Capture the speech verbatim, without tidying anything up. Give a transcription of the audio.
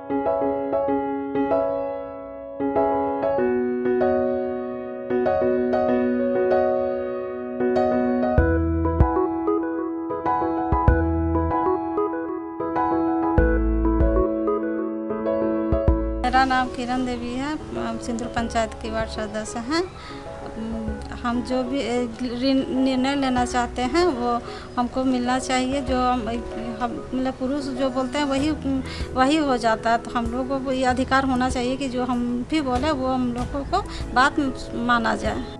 मेरा नाम किरण देवी है। हम सिंदूर पंचायत की वार्ड सदस्य हैं। हम जो भी निर्णय लेना चाहते हैं वो हमको मिलना चाहिए। जो हम हम मतलब पुरुष जो बोलते हैं वही वही हो जाता है। तो हम लोगों को ये अधिकार होना चाहिए कि जो हम भी बोले वो हम लोगों को बात माना जाए।